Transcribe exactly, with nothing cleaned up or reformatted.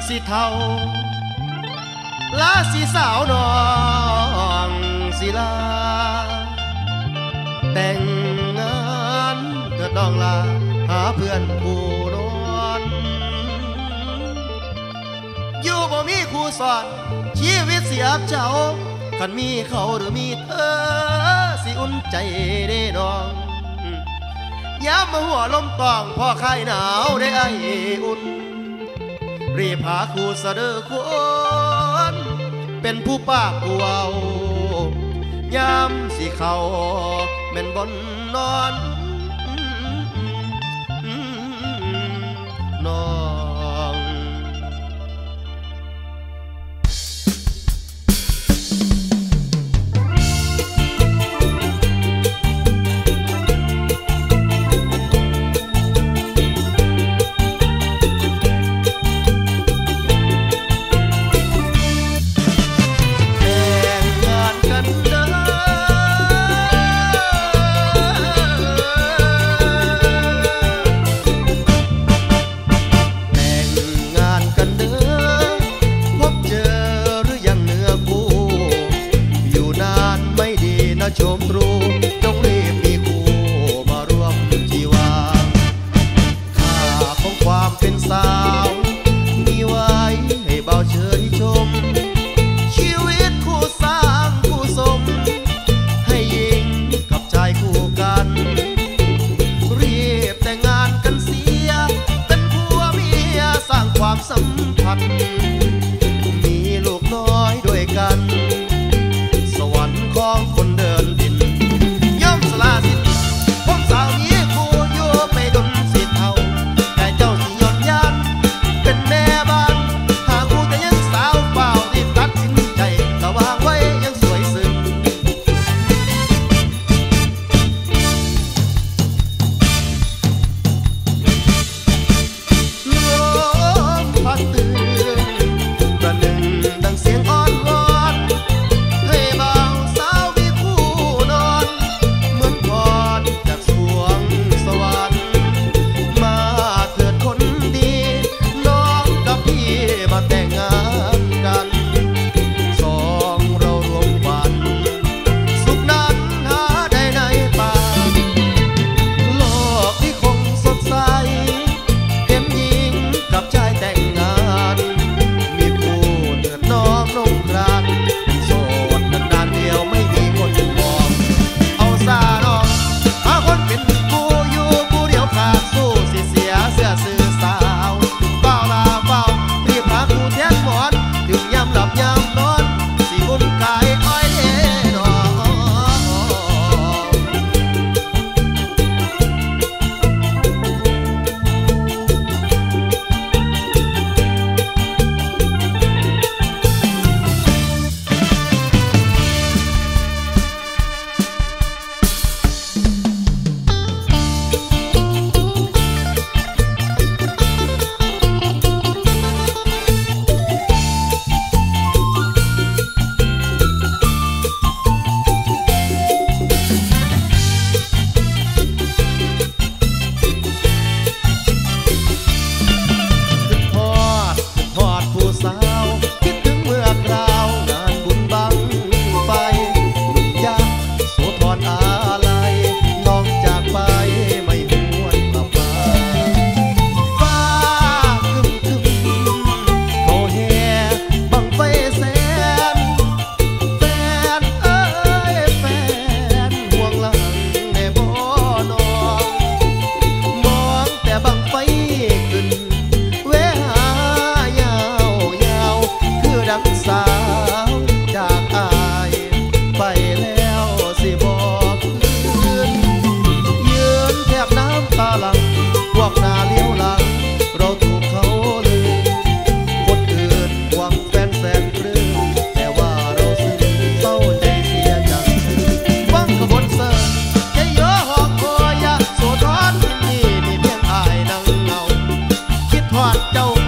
สิเท่าลาสิสาวน้องสิลาแต่งงานเถิดน้องลาหาเพื่อนผู้นอนอยู่บ่มีครูสอนชีวิตเสียบเจ้าคันมีเขาหรือมีเธอสิอุ่นใจได้น้องย้ำมาหัวลมตองพ่อไข้หนาวได้ไออุ่นรีบหาครูเสดอคนเป็นผู้ปากกูเอาย้ำสิเขาแม่นบนนอนน้องชมรู้จงรีบมีคู่มารวมชีวาค่าของความเป็นสาวมีไว้ให้เบาเฉยชมชีวิตคู่สร้างคู่สมให้หญิงกับชายคู่กันรีบแต่งงานกันเสียเป็นผัวเมียสร้างความสัมพันธ์มีลูกน้อยด้วยกันสวรรค์ของคนเดินดินย่อมสลาสิทธิ์ผมสาวนี้กูอยู่ไปดนสิเท่าแต่เจ้าสิยอนยันเป็นแม่บ้านหากกูแต่ยังสาวเปล่าที่ตัดสินใจระวางไว้ยังสวยซึ้งลมพัดตื่นประหนึ่งดังเสียงอ้อนวอนให้เบาสาวมีคู่นอนเหมือนพรจากสวงสวรรค์มาเถิดคนดีน้องกับพี่มาแต่งงานกันสองเรารวมฝันสุขนั้นหาได้ในป่าโลกที่คงสดใสเห็นหญิงกับชายแต่งงานมีคู่เถิดน้องนงกรานโสดนานๆเดียวไม่มีคนมองเอาซาน้องหาคนเป็นกูอยู่กูเดียวขาดสู้สิเสียเสื้อซื้อสาวเฝ้าลาเฝ้ารีบหาคู่แทนหมอนถึงยามหลับยามนอนสิบุญกายอ้อยเด้น้องสาวจากอายไปแล้วสิบอกคืนยืนแทบน้ำตาหลังพวกหน้าเลี้ยวหลังเราถูกเขาลืมคนอื่นหวังแฟนแสนปลื้มแต่ว่าเราซึ้งเศร้าใจเสียจังฟังขบวนเสิร์ฟใจเยอะหอกคอยาโสธรนี่มีเพียงอายนั่งเงาคิดทอดเจ้า